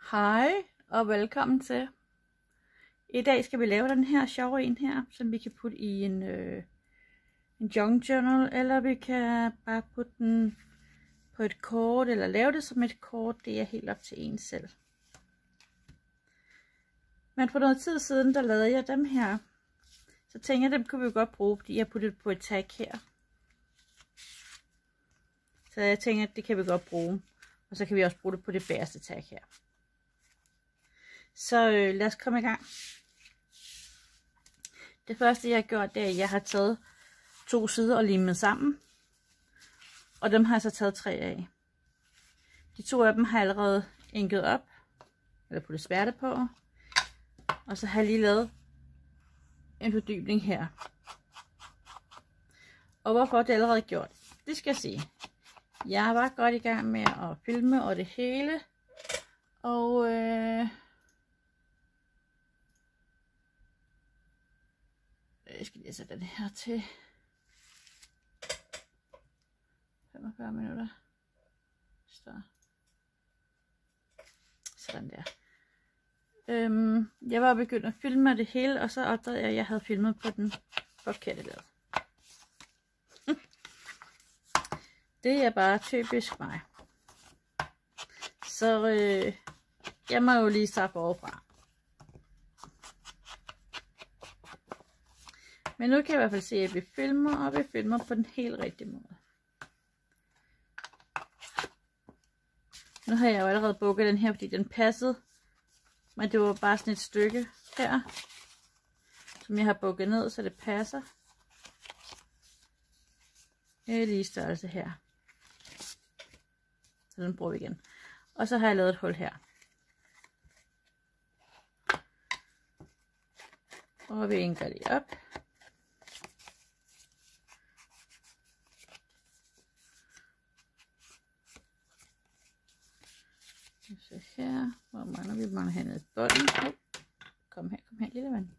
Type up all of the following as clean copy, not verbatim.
Hej og velkommen til. I dag skal vi lave den her sjove en her, som vi kan putte i en junk journal, eller vi kan bare putte den på et kort, eller lave det som et kort. Det er helt op til en selv. Men for noget tid siden, der lavede jeg dem her. Så tænker jeg, dem kunne vi jo godt bruge, fordi jeg har puttet på et tag her. Så jeg tænker, at det kan vi godt bruge. Og så kan vi også bruge det på det bagerste tag her. Så lad os komme i gang. Det første jeg har gjort, det er, at jeg har taget 2 sider og limet sammen. Og dem har jeg så taget 3 af. De 2 af dem har jeg allerede inket op. Eller puttet sværte på. Og så har jeg lige lavet en fordybning her. Og hvorfor det er allerede gjort, det skal jeg sige. Jeg var godt i gang med at filme og det hele. Og jeg skal lige sætte den her til 45 minutter. Så. Sådan der. Jeg var begyndt at filme det hele, og så opdagede jeg, at jeg havde filmet på den forkerte led. Det er bare typisk mig. Så jeg må jo lige starte forfra. Men nu kan jeg i hvert fald se, at vi filmer, og vi filmer på den helt rigtige måde. Nu har jeg jo allerede bukket den her, fordi den passede. Men det var bare sådan et stykke her, som jeg har bukket ned, så det passer. Lige størrelse her. Så den bruger vi igen. Og så har jeg lavet et hul her. Og vi inker lige op. Så her, hvor mangler vi? Mangler her nede i bunden. Kom her, lille ven.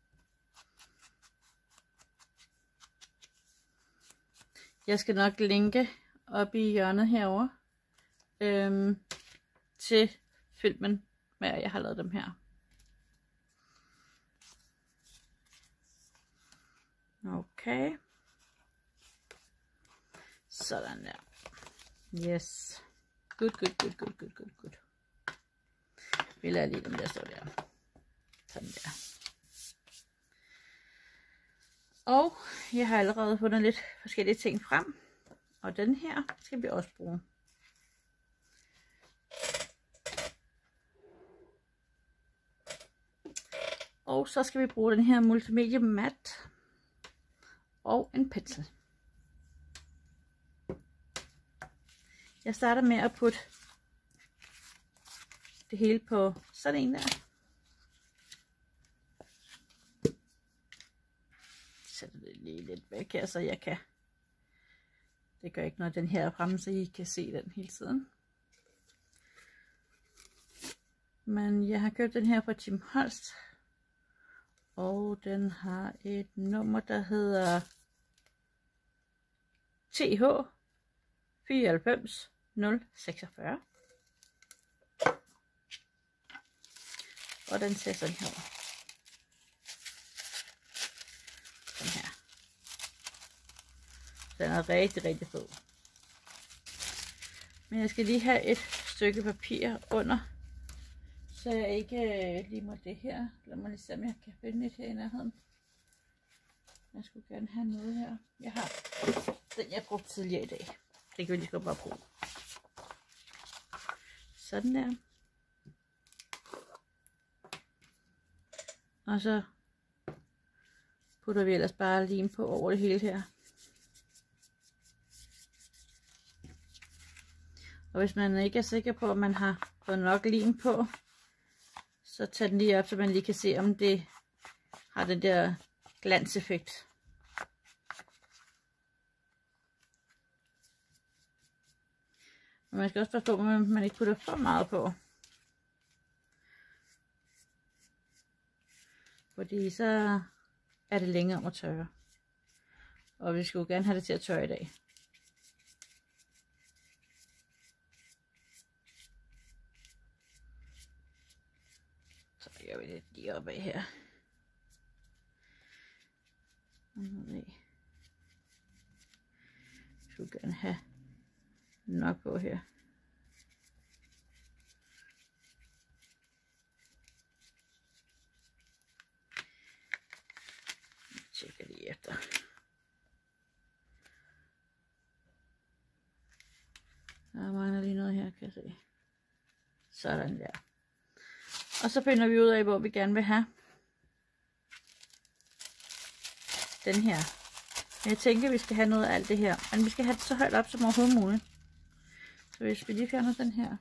Jeg skal nok linke op i hjørnet herover til filmen med, at jeg har lavet dem her. Okay. Sådan der. Yes. Good. Vi lader lige dem der stå der. Sådan der. Og jeg har allerede fundet lidt forskellige ting frem. Og den her skal vi også bruge. Og så skal vi bruge den her multimedia mat. Og en pensel. Jeg starter med at putte det hele på sådan en der. Sætter det lige lidt væk her, så jeg kan. Det gør ikke noget, den her er fremme, så I kan se den hele tiden. Men jeg har købt den her fra Tim Holst. Og den har et nummer, der hedder TH 94046. Og den ser sådan her ud. Sådan her. Den er rigtig fed. Men jeg skal lige have et stykke papir under, så jeg ikke limer det her. Lad mig lige se, om jeg kan finde et her i nærheden. Jeg skulle gerne have noget her. Jeg har den, jeg brugte tidligere i dag. Det kan vi lige bare bruge. Sådan der. Og så putter vi ellers bare lim på over det hele her. Og hvis man ikke er sikker på, at man har fået nok lim på, så tag den lige op, så man lige kan se, om det har den der glanseffekt. Men man skal også passe på, at man ikke putter for meget på. Fordi så er det længere om at tørre. Og vi skulle gerne have det til at tørre i dag. vi lidt lige opad her. Jeg skulle gerne have nok på her. Jeg tjekker lige efter. Der mangler lige noget her, kan jeg se. Sådan der. Og så finder vi ud af, hvor vi gerne vil have den her. Jeg tænker, at vi skal have noget af alt det her. Men vi skal have det så højt op som overhovedet muligt. Så hvis vi lige fjerner den her.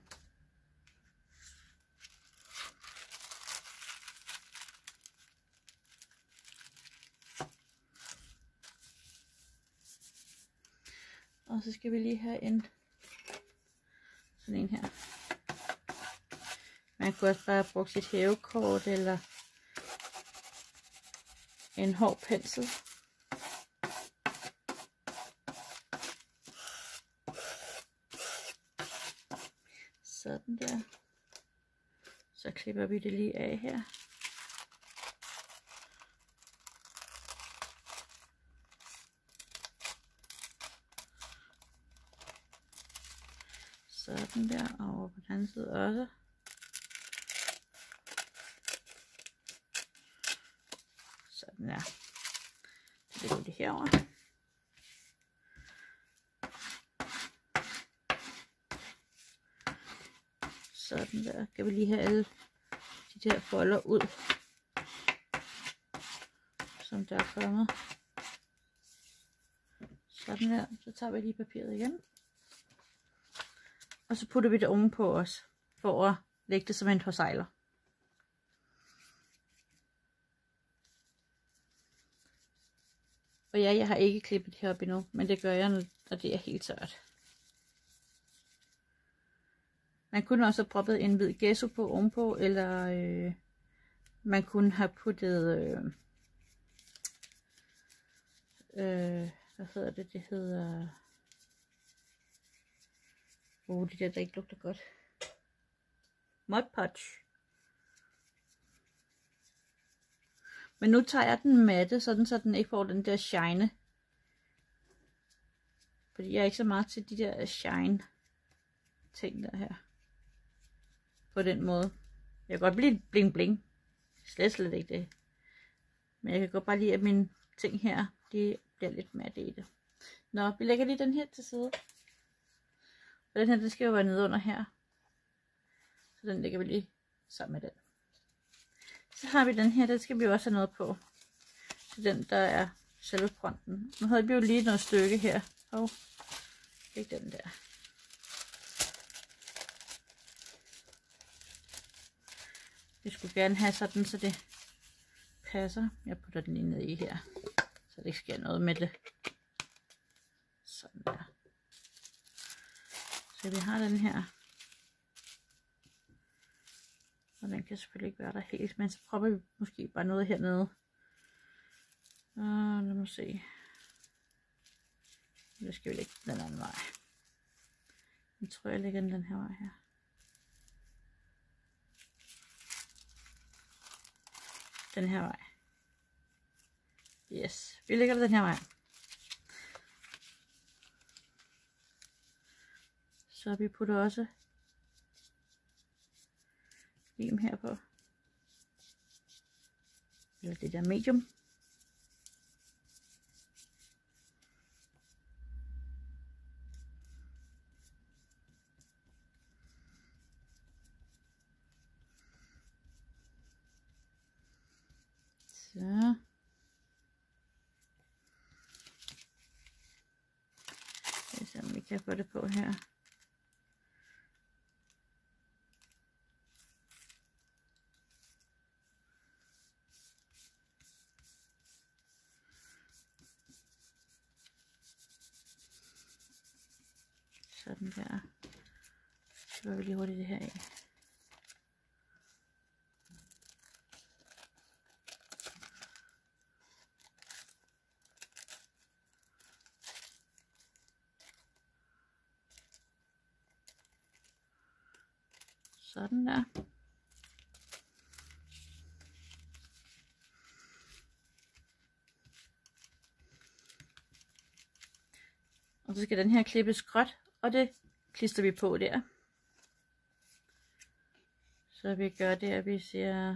Og så skal vi lige have en sådan en her. Man kunne også bare bruge sit hævekort eller en hård pensel. Sådan der. Så klipper vi det lige af her. Sådan der, og over på den anden side også. Sådan der. Så lægger vi det herover. Sådan der. Kan vi lige have alle de der folder ud, som der er kommet. Sådan der. Så tager vi lige papiret igen. Og så putter vi det ovenpå os, for at lægge det som en forsejler. Og ja, jeg har ikke klippet det heroppe endnu, men det gør jeg, når det er helt tørt. Man kunne også have proppet en hvid gesso på ovenpå, eller man kunne have puttet, hvad hedder det? Det hedder... det der ikke lugter godt. Mod Podge. Men nu tager jeg den matte, sådan så den ikke får den der shine. Fordi jeg er ikke så meget til de der shine ting der her. På den måde. Jeg kan godt blive bling bling. Slet ikke det. Men jeg kan godt bare lide, at mine ting her, de bliver lidt matte i det. Nå, vi lægger lige den her til side. Og den her, den skal jo være nede under her. Så den lægger vi lige sammen med den. Så har vi den her, den skal vi jo også have noget på. Så den, der er selve fronten. Nu havde vi jo lige noget stykke her. Og ikke den der. Vi skulle gerne have sådan, så det passer. Jeg putter den lige ned i her. Så det ikke sker noget med det. Sådan der. Så vi har den her. Og den kan selvfølgelig ikke være der helt, men så prøver vi måske bare noget hernede. Lad mig se. Nu skal vi lægge den anden vej. Jeg tror, jeg lægger den her vej her. Den her vej. Yes, vi lægger den her vej. Så vi putter også lim her på. Eller det der medium. Så. Lad os se, om vi kan få det på her. Sådan der. Så får vi lige hurtigt det her af. Sådan der. så skal den her klippes gråt, og det klister vi på der. Så vi gør det, at vi siger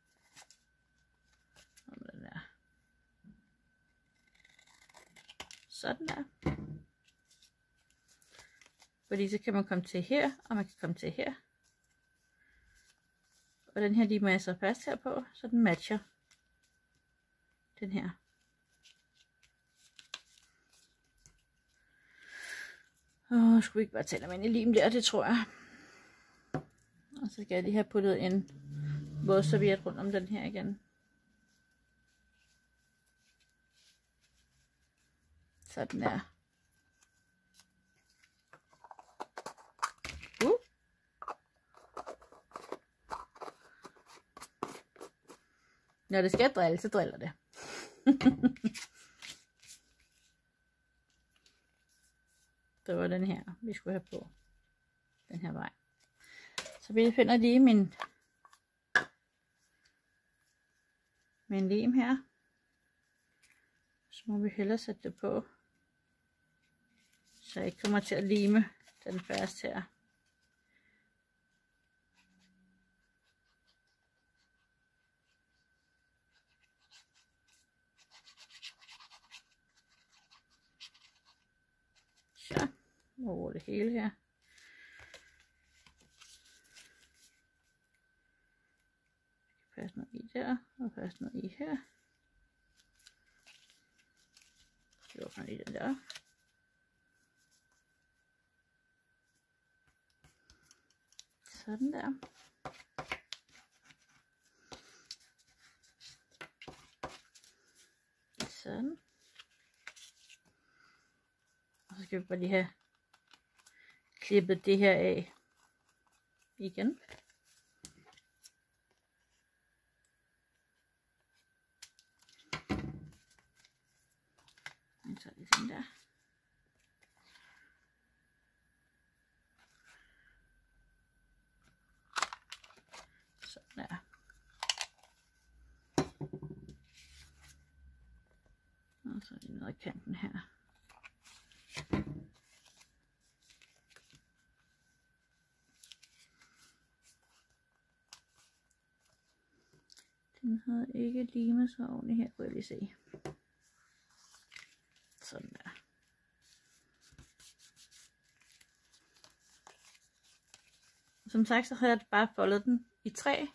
sådan der. Fordi så kan man komme til her, og man kan komme til her. Og den her lige må jeg så fast her på, så den matcher den her. Skulle vi ikke bare tage dem ind i lim der, det tror jeg. Og så skal jeg lige have puttet en vådserviet rundt om den her igen. Sådan der. Når det skal drille, så driller det. Det var den her, vi skulle have på. Den her vej. Så vi finder lige min lim her. Så må vi hellere sætte det på, så jeg ikke kommer til at lime den fast her. Så over det hele her. Passe noget i der, og passe noget i her. Så åbner lige den der. Sådan der. Sådan. Og så skal vi bare lige have klippet det her af igen. Så lige sådan der. Sådan der. Og så lige ned i kanten her. Den havde ikke limet så ordentligt her, kunne jeg lige se. Sådan der. Som sagt, så har jeg bare foldet den i 3.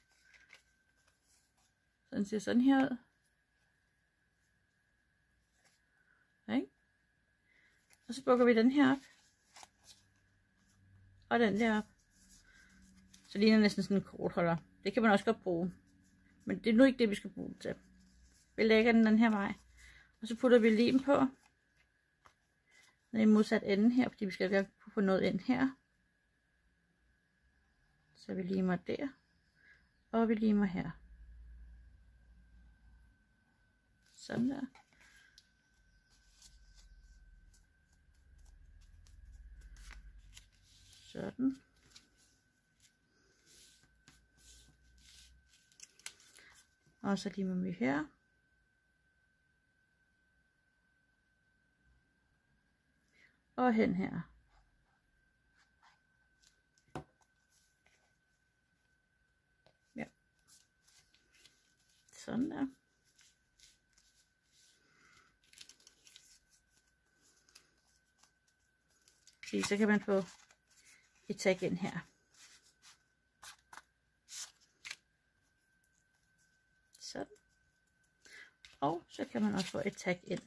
Så den ser sådan her ud. Okay. Og så bukker vi den her op. Og den der op. Så ligner næsten sådan en kortholder. Det kan man også godt bruge. Men det er nu ikke det, vi skal bruge det til. Vi lægger den her vej. Og så putter vi lim på. Den er i modsat ende her, fordi vi skal gerne få noget ind her. Så vi limer der. Og vi limer her. Sådan der. Sådan. Og så limer vi her. Og hen her. Ja. Sådan der. Så kan man få et tag ind her. Sådan. Og så kan man også få et tag ind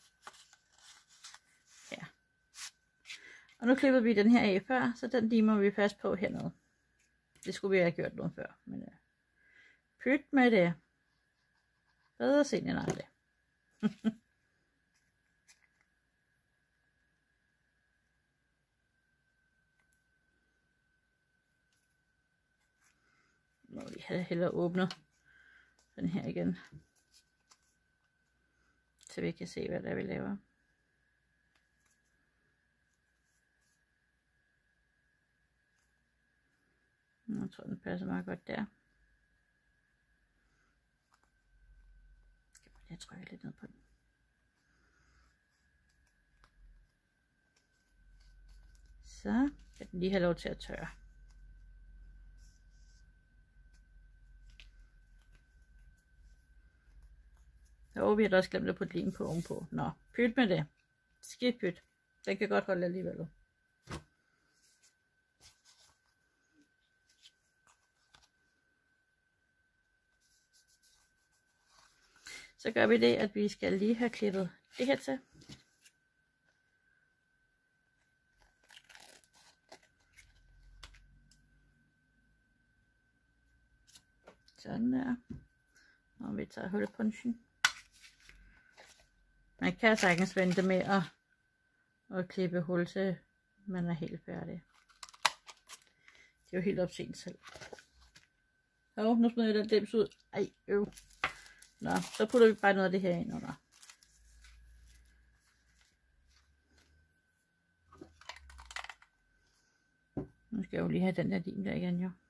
her. Og nu klippede vi den her af før, så den limer vi fast på hernede. Det skulle vi have gjort noget før, men pyt med det. Bedre sent end aldrig. Nu vil jeg hellere åbne den her igen, så vi kan se, hvad der vi laver. Jeg tror, den passer meget godt der. Jeg trykker lidt ned på den. Så kan den lige have lov til at tørre. Og vi har da også glemt at putte lim på ovenpå. Nå, pyt med det. Skidt pyt. Den kan godt holde alligevel. Så gør vi det, at vi skal lige have klippet det her til. Sådan der. Og vi tager hulpunchen. Man kan sagtens vente med at klippe hul til man er helt færdig. Det er jo helt op til en selv. Nu smider jeg den dims ud. Ej, øv. Nå, så putter vi bare noget af det her ind under. Nu skal jeg jo lige have den der lim der igen, jo.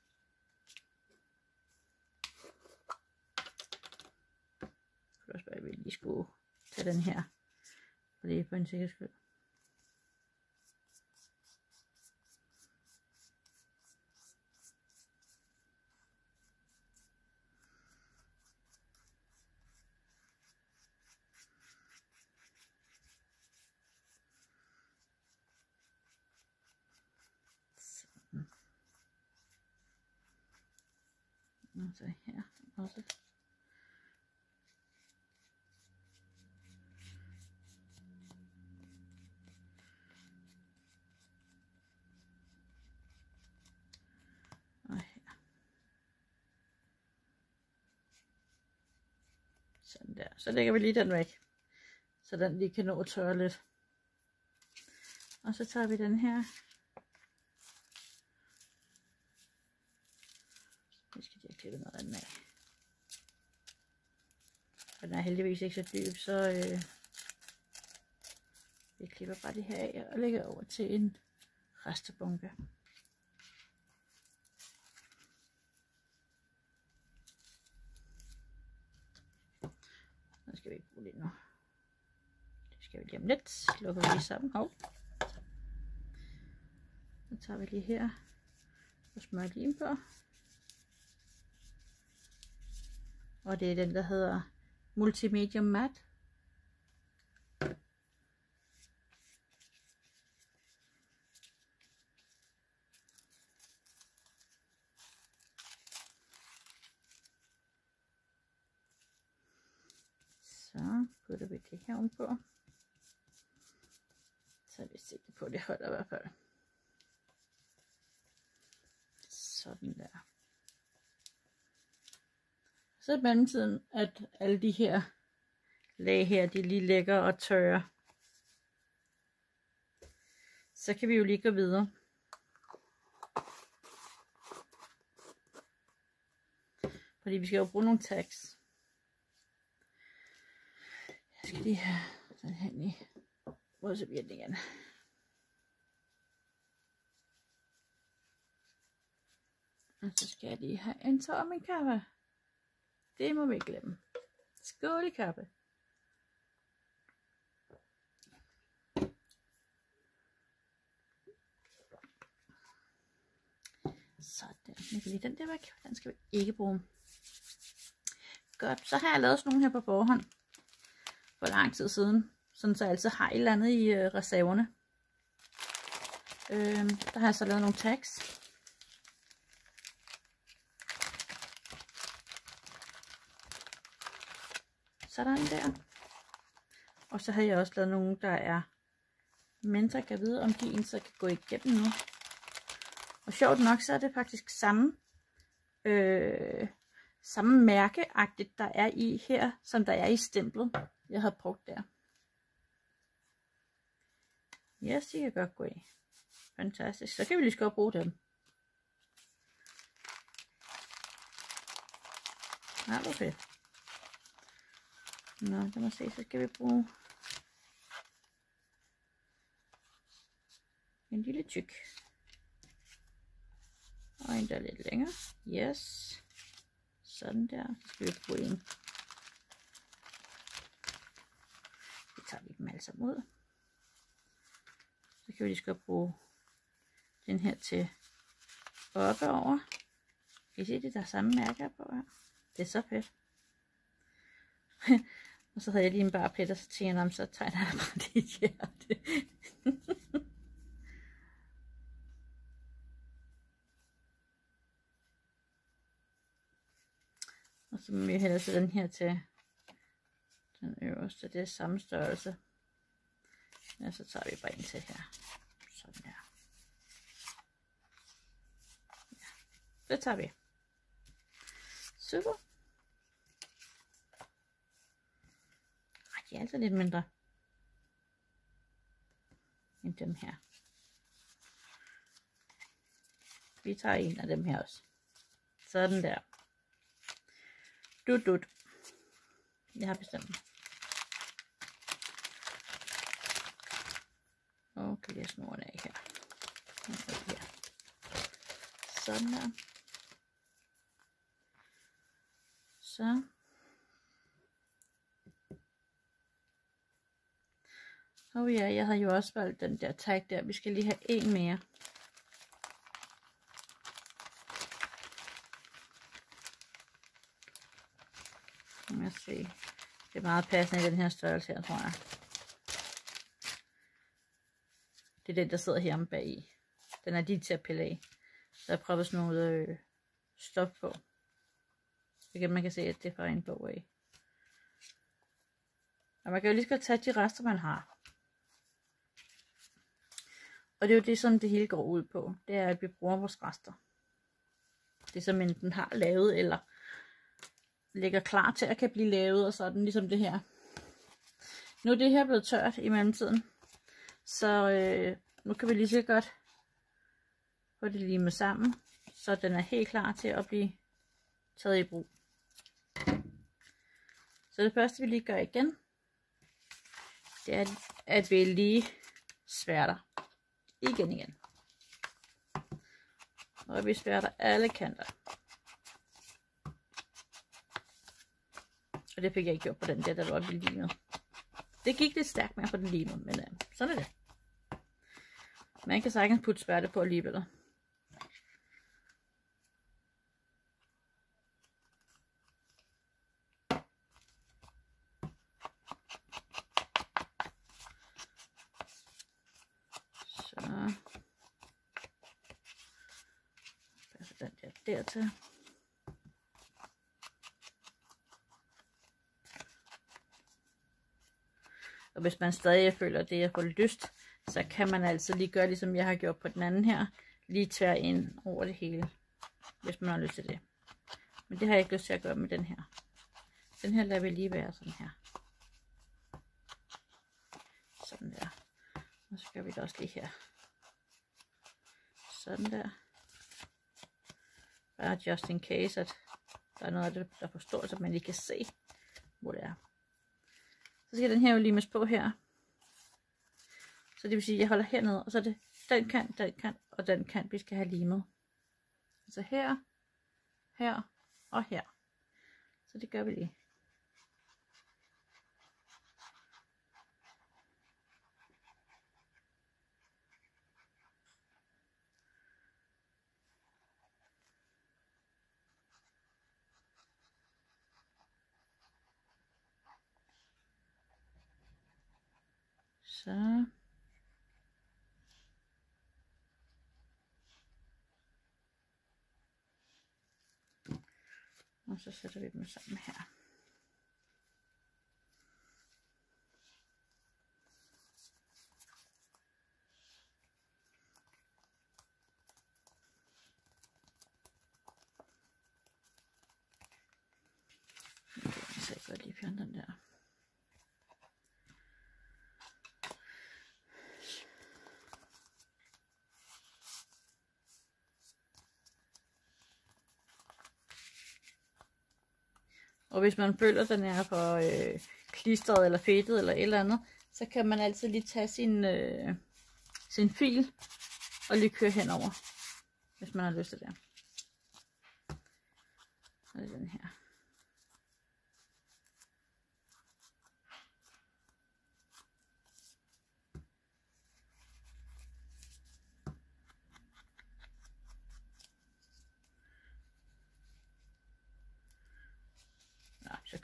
Så også bare, vi lige skulle tage den her. For det er på en sikkerheds skyld. Og så her også. Og her. Sådan der. Så lægger vi lige den væk. Så den lige kan nå at tørre lidt. Og så tager vi den her. Nu skal jeg klippe noget af den af. Den er heldigvis ikke så dyb, så jeg klipper bare det her af og lægger over til en restebunke. Nu skal vi ikke bruge det nu. Det skal vi lige om lidt. Lukker vi lige sammen. Hov. Så tager vi lige her og smører lim på. Og det er den, der hedder Multimedium Matte. Så putter vi det her ovenpå. Så er vi sikre på, at det holder i hvert fald. Sådan der. Så i mellemtiden, at alle de her lag her, de lige ligger og tørrer. Så kan vi jo lige gå videre. Fordi vi skal jo bruge nogle tags. Jeg skal lige have den her i vådservietten igen. Og så skal jeg lige have en tår af min kaffe. Det må vi ikke glemme. Skål i kaffe. Sådan, nu kan lige den der væk. Den skal vi ikke bruge. Godt, så har jeg lavet sådan nogle her på forhånd. For lang tid siden. Sådan så jeg altid har et eller andet i reserverne. Der har jeg så lavet nogle tags. Sådan der. Og så har jeg også lavet nogle, der er mindre. Kan vide, om de så kan gå igennem nu. Og sjovt nok, så er det faktisk samme mærkeagtigt, der er i her, som der er i stemplet, jeg har brugt der. Yes, de kan godt gå i. Fantastisk. Så kan vi lige så godt bruge dem. Ja, hvor fedt. Nå, lad mig se, så skal vi bruge en lille tyk. Og en der er lidt længere. Yes. Sådan der. Så skal vi bruge en. Vi tager lige dem alle sammen ud. Så kan vi lige skal bruge den her til oppe over. Kan I se, det der er samme mærker på her? Det er så fedt. Og så havde jeg lige en bare plet, og så tænkte jeg, så tegner jeg bare det hjerte. Og så må vi hellere sætte den her til den øverste. Det er samme størrelse. Ja, så tager vi bare en til her. Sådan her. Ja, det tager vi. Super. Ej, de er altså lidt mindre end dem her. Vi tager en af dem her også. Sådan der. Dut. Jeg har bestemt den. Og kan lige snoren af her. Sådan der. Så. Og ja, jeg har jo også valgt den der tag der. Vi skal lige have en mere. Lad os se. Det er meget passende i den her størrelse her, tror jeg. Det er den, der sidder her om bag i. Den er lige til at pille af. Så jeg prøver sådan noget stof på. Så man kan se, at det er fra en bog af. Og man kan jo lige så godt tage de rester, man har. Og det er jo det, som det hele går ud på. Det er, at vi bruger vores rester. Det som enten har lavet, eller ligger klar til at kan blive lavet, og sådan ligesom det her. Nu er det her blevet tørt i mellemtiden. Så nu kan vi lige så godt få det limet sammen, så den er helt klar til at blive taget i brug. Så det første vi lige gør igen, det er, at vi lige sværter igen. Og vi sværter alle kanter. Og det fik jeg ikke gjort på den der var limet. Det gik lidt stærkt med at få den limet, men sådan er det. Man kan sagtens putte sværte på alligevel. Så passer den der dertil. Og hvis man stadig føler, at det er for lyst, så kan man altså lige gøre, ligesom jeg har gjort på den anden her. Lige tvær ind over det hele, hvis man har lyst til det. Men det har jeg ikke lyst til at gøre med den her. Den her lader vi lige være sådan her. Sådan der. Og så gør vi det også lige her. Sådan der. Bare just in case, at der er noget af det, der forstår, så man lige kan se, hvor det er. Så skal den her jo limes på her. Så det vil sige, at jeg holder hernede, og så er det den kant og den kant, vi skal have limet. Altså her, her og her. Så det gør vi lige. Så. Og så sætter vi dem sammen her. Så jeg godt lige fjerne den der. Og hvis man føler, at den er for klistret eller fedtet eller et eller andet, så kan man altid lige tage sin fil og lige køre henover, hvis man har lyst til det. Og det er den her.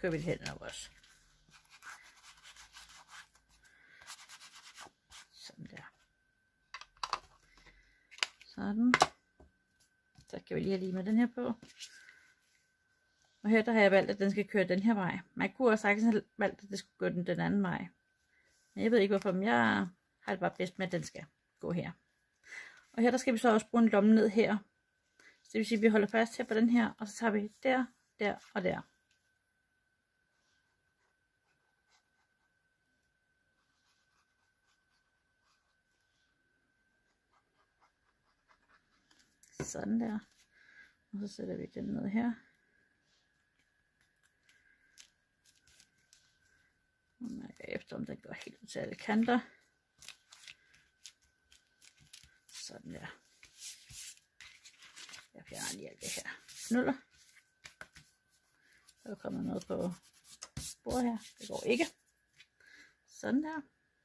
kører vi det hen over os. Sådan der. Sådan. Så kan vi lige have lige med den her på. Og her der har jeg valgt, at den skal køre den her vej. Man kunne også sagtens have valgt, at det skulle gå den anden vej. Men jeg ved ikke hvorfor, men jeg har det bare bedst med, at den skal gå her. Og her der skal vi så også bruge en lomme ned her. Så det vil sige, at vi holder fast her på den her, og så tager vi der, der og der. Sådan der. Og så sætter vi den ned her. Og mærker efter, om den går helt ud til alle kanter. Sådan der. Jeg fjerner lige alt det her knuller. Der er kommet noget på bordet her. Det går ikke. Sådan der.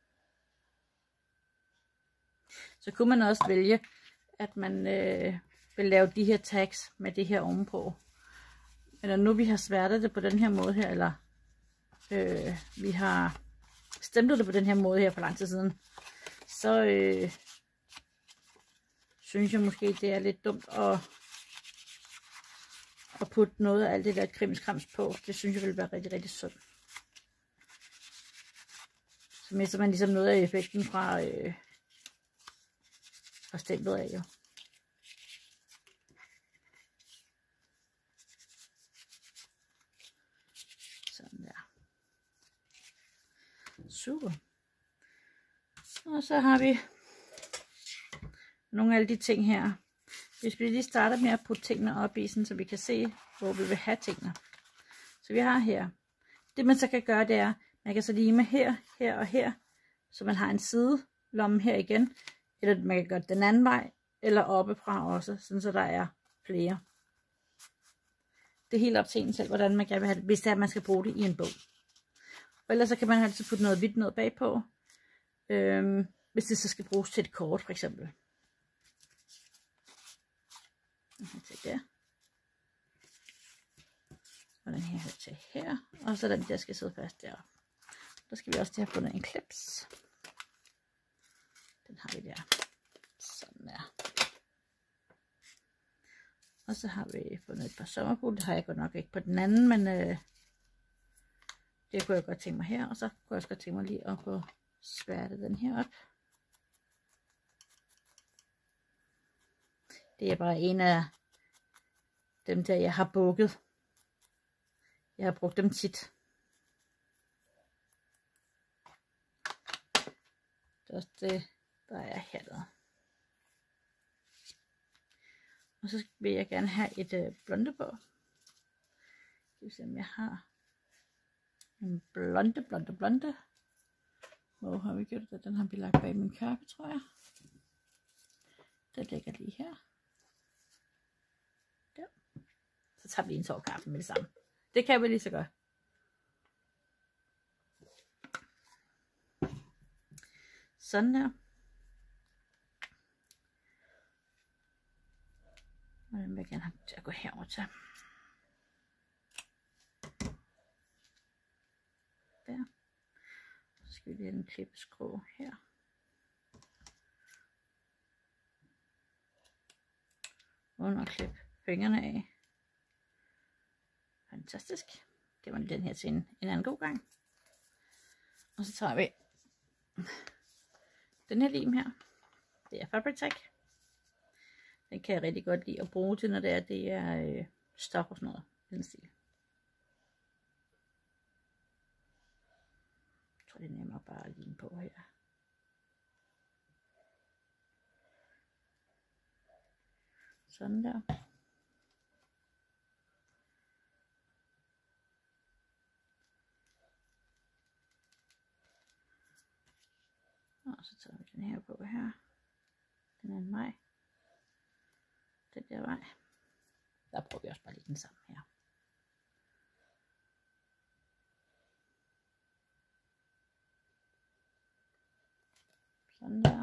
Så kunne man også vælge, at man vil lave de her tags med det her ovenpå. Men når nu vi har sværtet det på den her måde her, eller vi har stemplet det på den her måde her for lang tid siden, så synes jeg måske, det er lidt dumt at putte noget af alt det der krimskrams på. Det synes jeg vil være rigtig, rigtig sundt. Så mister man ligesom noget af effekten fra stemplet af jo. Sådan der. Super. Og så har vi nogle af alle de ting her. Hvis vi lige starter med at putte tingene op i, sådan, så vi kan se, hvor vi vil have tingene. Så vi har her. Det man så kan gøre, det er, man kan så lime her, her og her, så man har en sidelomme her igen. Eller man kan gøre den anden vej, eller oppefra også, sådan så der er flere. Det er helt op til en selv, hvordan man gerne vil have det, hvis det er, at man skal bruge det i en bog. Og ellers så kan man altid putte noget hvidt ned bagpå, hvis det så skal bruges til et kort, for eksempel. Der. Og den her til her, og så den der skal sidde fast der. Der skal vi også have fundet en klips. Den har vi der. Sådan der. Og så har vi fundet et par sommerfugle. Det har jeg godt nok ikke på den anden, men det kunne jeg godt tænke mig her. Og så kunne jeg også godt tænke mig lige at få sværtet den her op. Det er bare en af dem der, jeg har bukket. Jeg har brugt dem tit. Det er også det, der er her. Og så vil jeg gerne have et blonde på. Skal vi se, om jeg har en blonde. Hvor har vi gjort det? Den har vi lagt bag min kappe, tror jeg. Den ligger lige her. Der. Så tager vi en tår kaffe med det samme. Det kan vi lige så godt. Sådan der. Og den vil jeg gerne have til at gå herover til. Der. Så skal vi lige have en klippeskrå her. Uden at klippe fingrene af. Fantastisk. Det var den her til en anden god gang. Og så tager vi den her lim her. Det er Fabri-Tac. Den kan jeg rigtig godt lide at bruge til, når det er stof og sådan noget. Den stil. Jeg tror, det er nemmere bare at lime på her. Sådan der. Og så tager vi den her på her. Den anden vej. Den der vej. Der prøver vi også bare lige den samme her. Sådan der.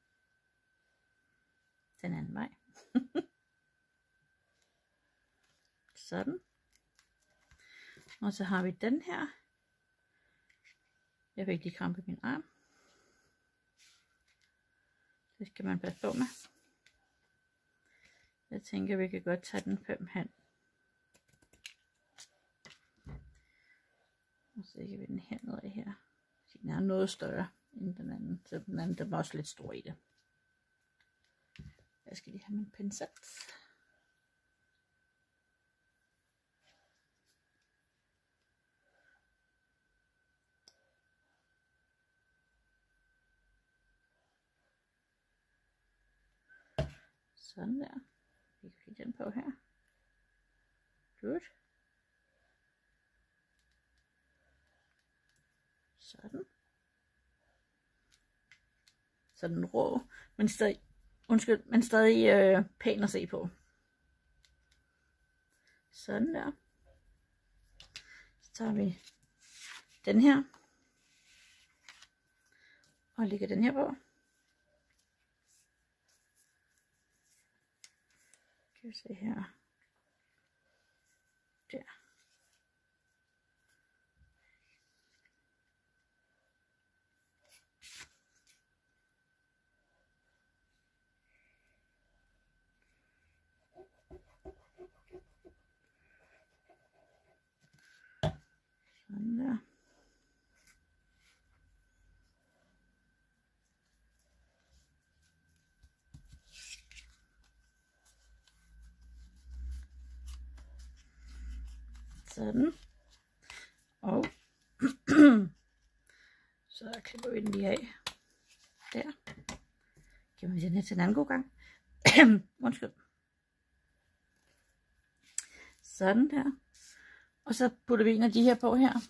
Den anden vej. Sådan. Og så har vi den her. Jeg fik lige krampe i min arm. Det skal man passe på med. Jeg tænker, vi kan godt tage den 5 hen. Og så lægger vi den hernede af her. Den er noget større end den anden. Så den anden den var også lidt stor i det. Jeg skal lige have min pincet. Sådan der. Vi kan lægge den på her. Good. Sådan. Så den rå, men stadig, men stadig pæn at se på. Sådan der. Så tager vi den her. Og lægger den her på. Kan vi se her. Der. Sådan der. Sådan. Og så klipper vi den lige af. Der. Giver vi den her til en anden god gang. Undskyld. Sådan der. Og så putter vi en af de her på her.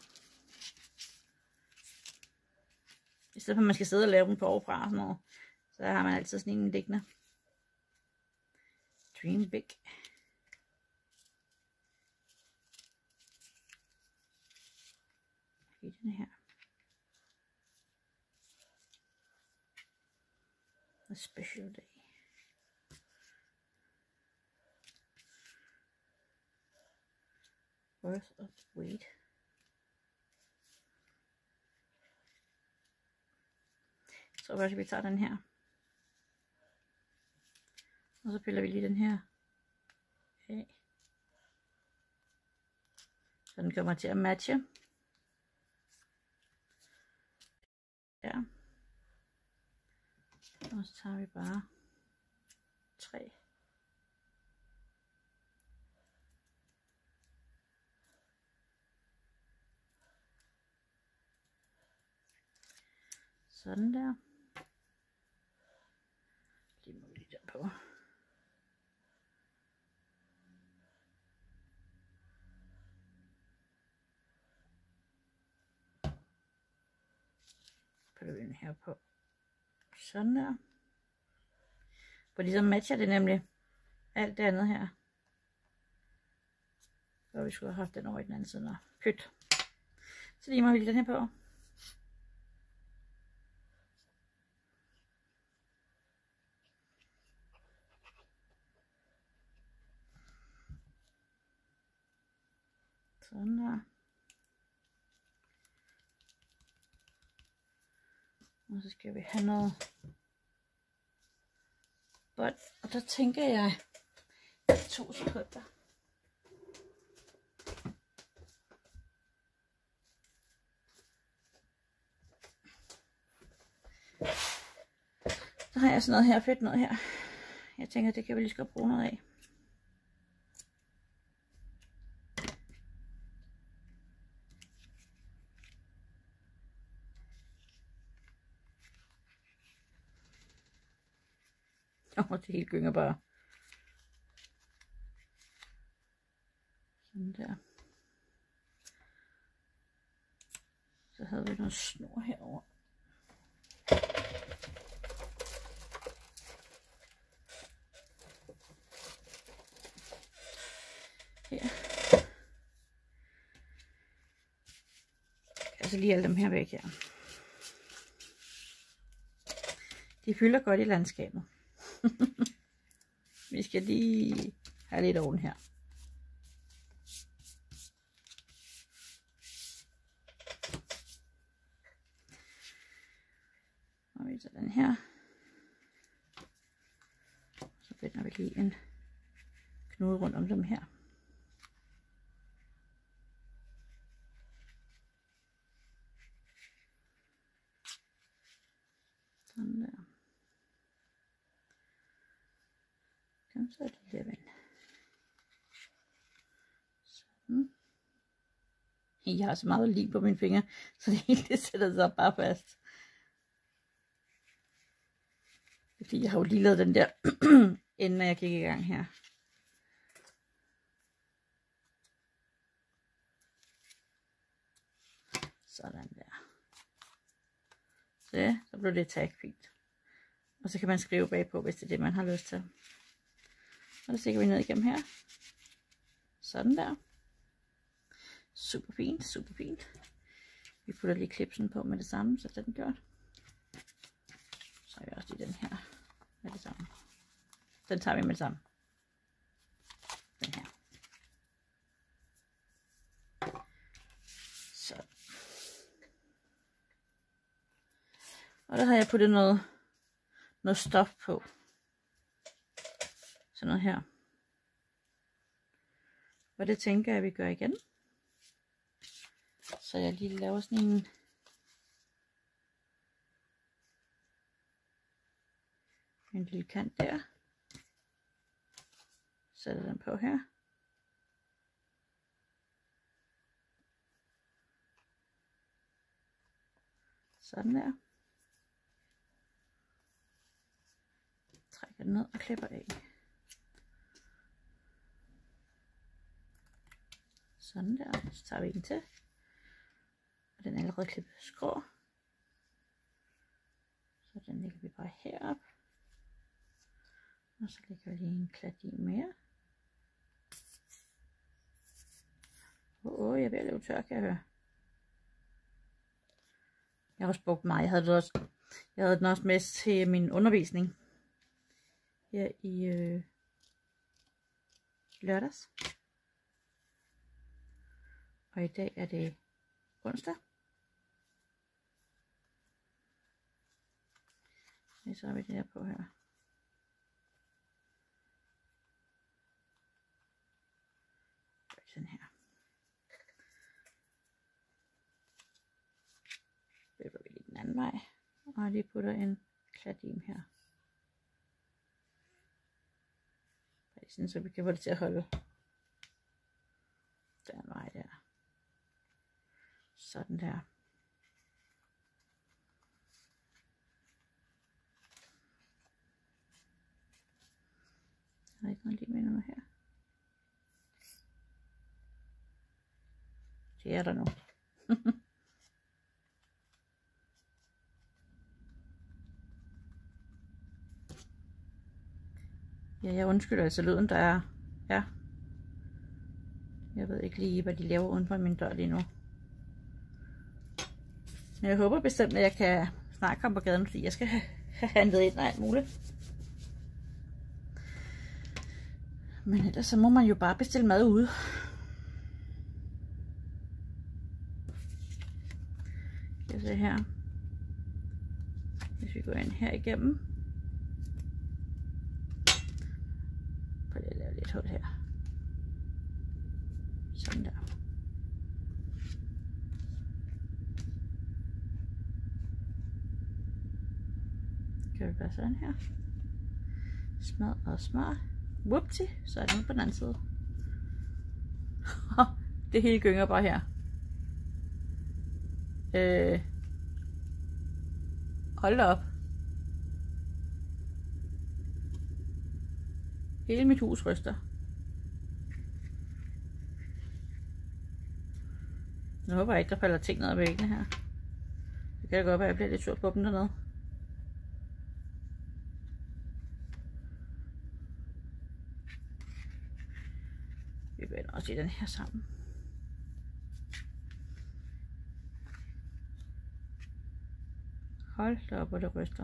I stedet for at man skal sidde og lave dem på overfra og sådan noget, så har man altid sådan en liggende. Dream big. I den her. A special day. Worth of weight. Så først vi tager den her. Og så piller vi lige den her af. Så den kommer til at matche. Ja. Og så tager vi bare 3. Sådan der. Lige må vi lige den på. Putter vi den her på. Sådan der. Fordi så matcher det nemlig alt det andet her. Så vi skulle have haft den over i den anden side. Og pyt. Så lige må vi lige den her på. Sådan der. Og så skal vi have noget bånd. Og der tænker jeg 2 sekunder. Så har jeg sådan noget her fedt noget her. Jeg tænker, det kan vi lige skal bruge noget af. Det hele gynger bare. Sådan der. Så havde vi noget snor herover. Her. Altså lige alle dem her væk her. De fylder godt i landskabet. Vi skal lige have lidt oven her. lige en knude rundt om dem her. Sådan der. Kom så det der ven. Sådan. Jeg har så meget lim på mine fingre, så det hele sætter sig bare fast. Fordi jeg har jo lige lavet den der, inden jeg gik i gang her. Sådan der. Så blev det tag fint. Og så kan man skrive bagpå, hvis det er det, man har lyst til. Og så stikker vi ned igennem her. Sådan der. Super fint, super fint. Vi putter lige klipsen på med det samme, så den gjort. Så har vi også lige den her med det samme. Den tager vi med det samme. Den her. Så. Og der har jeg puttet noget stof på. Sådan noget her. Og det tænker jeg, at vi gør igen. Så jeg lige laver sådan en lille kant der. Sætter den på her. Sådan der. Trækker den ned og klipper af. Sådan der. Så tager vi den til. Og den er allerede klippet skrå. Så den lægger vi bare herop. Og så lægger vi lige en klat i mere. Jeg er ved at lave tør, kan jeg høre. Jeg har også brugt mig. Jeg havde den også med til min undervisning. Her i lørdags. Og i dag er det onsdag. Så har vi det her på her. Sådan her. Løber vi lige den anden vej. Og lige putter en kladim her. Sådan, så vi kan få det til at holde. Den vej der. Sådan der. Der er ikke noget lige med noget her. Det er der nu. Ja, jeg undskylder altså lyden, der er. Ja. Jeg ved ikke lige, hvad de laver uden for min dør lige nu. Men jeg håber bestemt, at jeg kan snart komme på gaden, fordi jeg skal have handlet ind og alt muligt. Men ellers så må man jo bare bestille mad ude. Skal vi se her. Hvis vi går ind her igennem. Prøv lige at lave lidt hul her. Sådan der. Kan vi bare sådan her. Smad og smart. Whoopty, så er den på den anden side. Det hele gynger bare her. Hold da op. Hele mit hus ryster. Jeg håber ikke, der falder ting ned ad væggene her. Det kan da godt være, at jeg bliver lidt sur på dem dernede. Vi vender også i den her sammen. Hold da op, hvor det ryster.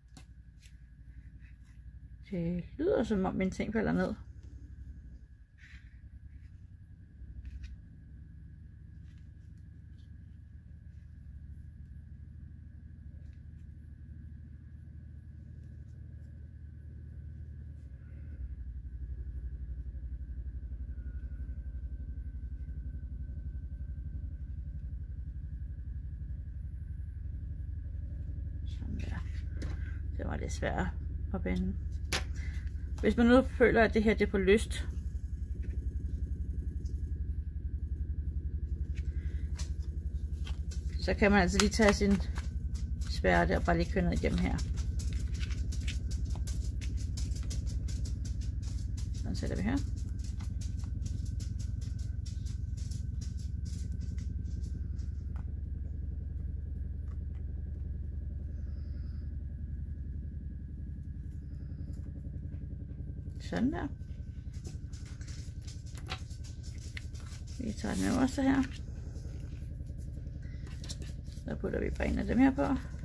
Det lyder som om mine ting falder ned. Sådan der. Det var lidt svært at binde. Hvis man nu føler, at det her det er på lyst, så kan man altså lige tage sin spærre der og bare lige køre ned igennem her. Sådan sætter vi her. Sådan der. Vi tager den øverste her. Så putter vi bare en af dem her på.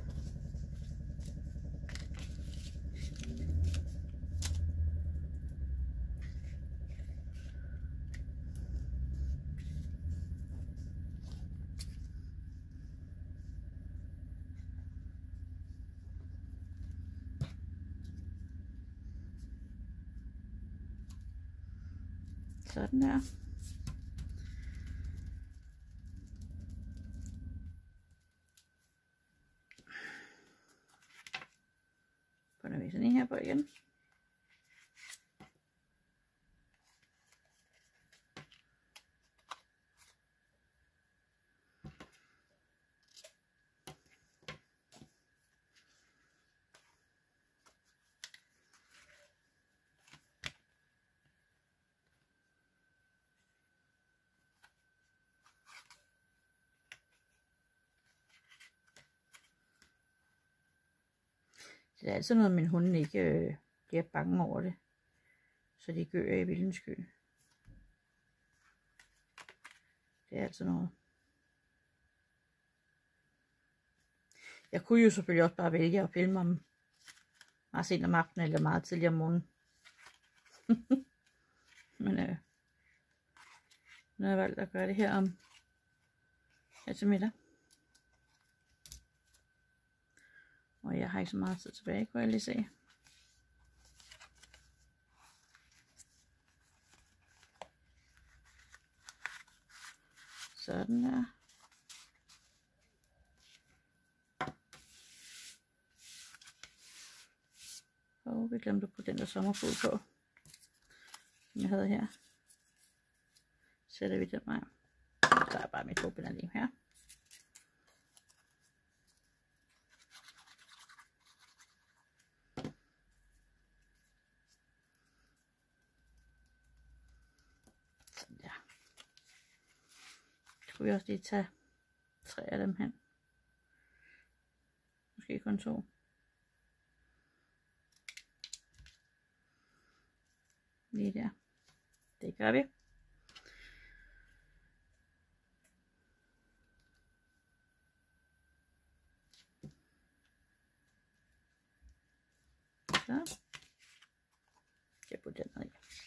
Sådan der. Putter vi sådan en her på igen. Det er altså noget, min hunde ikke bliver bange over det. Så de gør i vildens sky. Det er altså noget. Jeg kunne jo selvfølgelig også bare vælge at filme om meget sent om aftenen eller meget tidligere om morgenen. Men nu har jeg valgt at gøre det her om eftermiddag. Og jeg har ikke så meget tid tilbage, kunne jeg lige se. Sådan der. Og vi glemte at putte den der sommerfugl på, som jeg havde her. Sætter vi den vej. Så tager jeg bare mit bogbinder her. Sådan der. Så kunne vi også lige tage 3 af dem hen. Måske kun 2. Lige der. Det gør vi. Så. Jeg putter den ned i.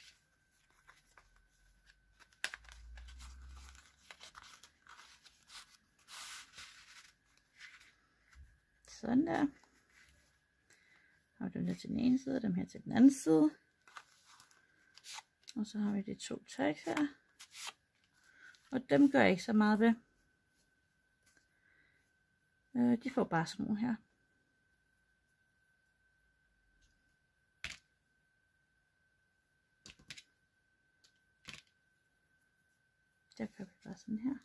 Sådan der. Har vi dem her til den ene side, og dem her til den anden side. Og så har vi de 2 tags her. Og dem gør jeg ikke så meget ved. De får bare sådan nogle her. Der gør vi bare sådan her.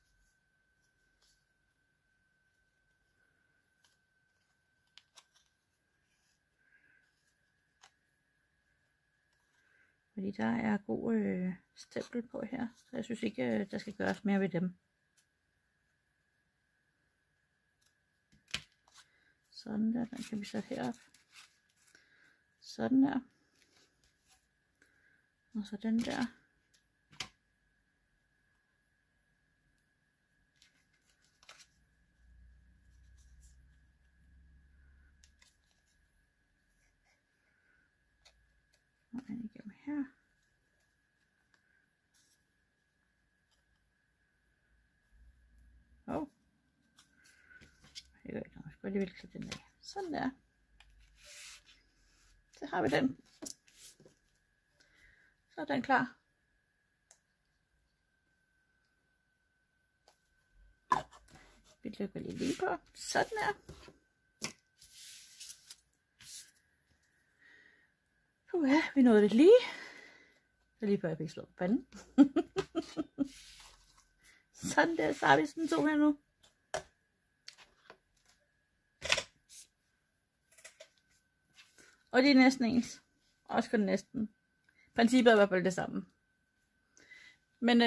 Fordi der er god stempel på her, så jeg synes ikke, der skal gøres mere ved dem. Sådan der, den kan vi sætte herop. Sådan der. Og så den der. Og den igennem her. Det gør ikke noget. Jeg skal alligevel klippe den af. Sådan der. Så har vi den. Så er den klar. Vi lukker lige på. Sådan der. Ja, vi nåede det lige. Så lige før jeg fik slået på panden. Sådan der, så har vi sådan to her nu. Og de er næsten ens. Også kun næsten. Princippet er i hvert fald det samme. Men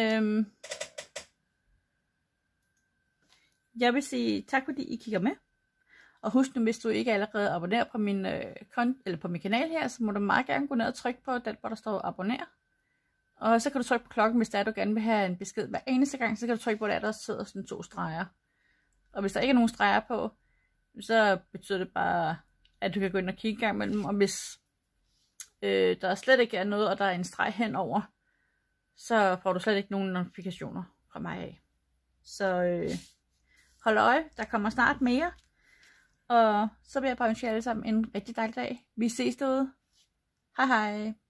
jeg vil sige tak fordi I kigger med. Og husk nu, hvis du ikke allerede abonnerer på min, på min kanal her, så må du meget gerne gå ned og trykke på den, hvor der står abonner. Og så kan du trykke på klokken, hvis du gerne vil have en besked hver eneste gang, så kan du trykke på, at der sidder sådan 2 streger. Og hvis der ikke er nogen streger på, så betyder det bare, at du kan gå ind og kigge en gang imellem. Og hvis der slet ikke er noget, og der er en streg henover, så får du slet ikke nogen notifikationer fra mig af. Så hold øje, der kommer snart mere. Og så vil jeg bare ønske jer alle sammen en rigtig dejlig dag. Vi ses derude. Hej hej.